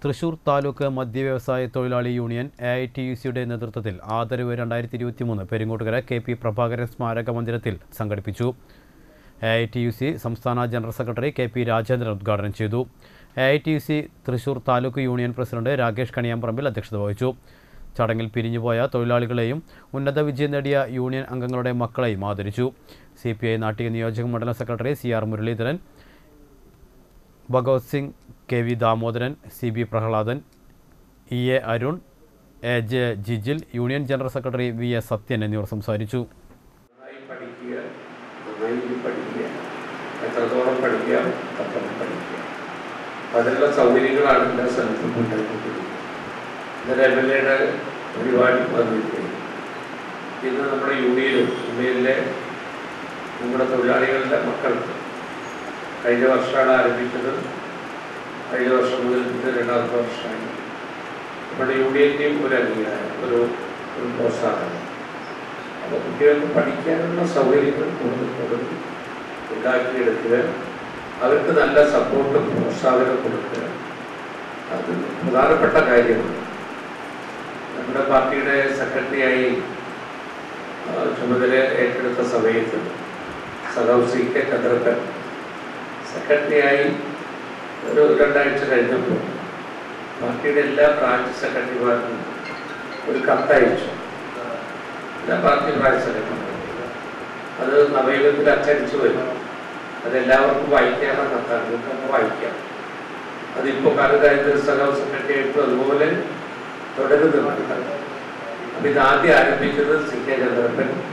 തൃശൂർ താലൂക്ക് മദ്യവ്യവസായ തൊഴിലാളി യൂണിയൻ എ.ഐ.ടയുടെ നേതൃത്വത്തിൽ ആദരവ 2023 പെരിങ്ങോട്ടുകര കെ.പി. പ്രഭാകരൻ സ്മാരക മന്ദിരത്തിൽ സംഘടിപ്പിച്ചു. എ.ഐ.ടി സംസ്ഥാന ജനറൽ സെക്രട്ടറി കെ.പി. രാജേന്ദ്രൻ ഉദ്ഘാടനം ചെയ്തു. A I T Thrissur taluk union president Rakesh Kaniyamparambil അധ്യക്ഷത വഹിച്ചു. ചടങ്ങിൽ പിരിഞ്ഞുപോയ തൊഴിലാളികളെയും ഉന്നത വിജയം നേടിയ യൂണിയൻ അംഗങ്ങളുടെ മക്കളെയും ആദരിച്ചു. CPI നാട്ടിക നിയോജക മണ്ഡലം secretary CR Muraleedharan, Bhagat Singh, KV Damodaran, CB Prahladan, EA Arun, AJ Jijil, union general secretary VS Sathyan എന്നിവർ സംസാരിച്ചു. അതിനുള്ള സൗകര്യങ്ങളാണ് എല്ലാ സ്ഥലത്തും ഉണ്ടായിക്കൊണ്ടിരിക്കുന്നത്. ഇന്നലെ MLA പരിപാടി വന്നിരിക്കുന്നത്. ഇന്ന് നമ്മുടെ യൂണിയനിലെ നമ്മുടെ തൊഴിലാളികളുടെ മക്കൾക്ക് കഴിഞ്ഞ വർഷമാണ് ആരംഭിച്ചത്. കഴിഞ്ഞ വർഷം മുതൽ ഇത് 2ാമത്തെ വർഷമായി. നമ്മുടെ യൂണിയൻ്റെയും ഒരു അംഗീകാരം, ഒരു പ്രോത്സാഹനം. അപ്പോൾ കുട്ടികൾക്ക് പഠിക്കാനുള്ള സൗകര്യങ്ങൾ കൂടുതൽ ഉണ്ടാക്കിയെടുക്കുക, അവർക്ക് നല്ല സപ്പോർട്ടും പ്രോത്സാഹനം കൊടുക്കുക, അത് പ്രധാനപ്പെട്ട കാര്യമാണ്. നമ്മുടെ പാർട്ടിയുടെ സെക്രട്ടറിയായി ചുമതല ഏറ്റെടുത്ത സമയത്ത് CK ചന്ദ്രപ്പൻ സെക്രട്ടറിയായി ഒരു 2 ആഴ്ച കഴിഞ്ഞപ്പോൾ പാർട്ടിയുടെ എല്ലാ ബ്രാഞ്ച് സെക്രട്ടറിമാർക്കും ഒരു കത്തയച്ചു. എല്ലാ പാർട്ടി ബ്രാഞ്ച് സെക്രട്ടറിമാർക്കും അത് നവയുഗത്തിൽ അച്ചടിച്ചു വരും. അതെല്ലാവർക്കും വായിക്കാനുള്ള കത്താണ്. നിങ്ങൾക്ക് വായിക്കാം. അതിപ്പോൾ കാലത്തായിട്ട് സെക്രട്ടറി ആയിട്ടും അതുപോലെ തുടരുന്നുണ്ട്. അപ്പം ഇതാദ്യം ആരംഭിച്ചത് CK ചന്ദ്രപ്പൻ